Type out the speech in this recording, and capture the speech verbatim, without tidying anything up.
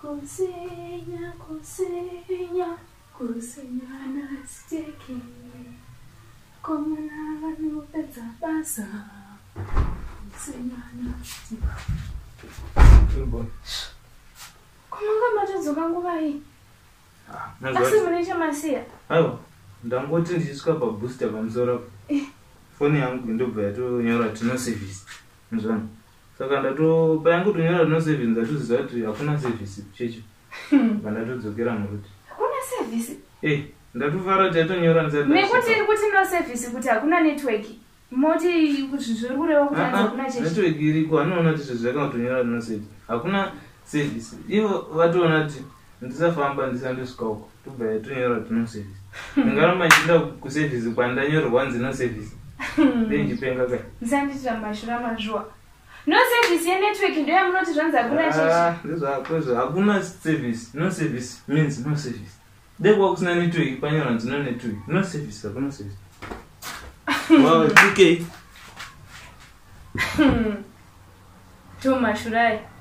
kusenya kusenya kusenya nasiteke komana vanhu pedza basa kusenya nasiteke komanga matodzoka nguva iyi asi mune chamasiya aiwa ndangoti ndichisvika pabooster pamusoro foni yangu ndobva yatonyora tino service muzvana saka ndatopa yangu tonyora tino service ndatoziva kuti hakuna service checho ndatodzokera muruti hakuna service eh ndatofara kuti yatonyora nekuti iri kuti no service kuti hakuna network moti kuti zviri kureva kuti hakuna checho network iriko anoona kuti zvakatonyora tino service hakuna service ivo vatoona kuti ndisafamba ndisandosvika uko tobva yatonyora tino service ndaramba ndichienda kuservice kwandanyorerwa nzi no service ndenjipenga kai ndisanditira mashura mazvuwa no service yenetwork ndoya munoti zvanzi hakuna chechi ndizvakwezvo hakuna service no service means no service dekwa kusina network panyora nzi no network no service hakuna service wow tk to mashurai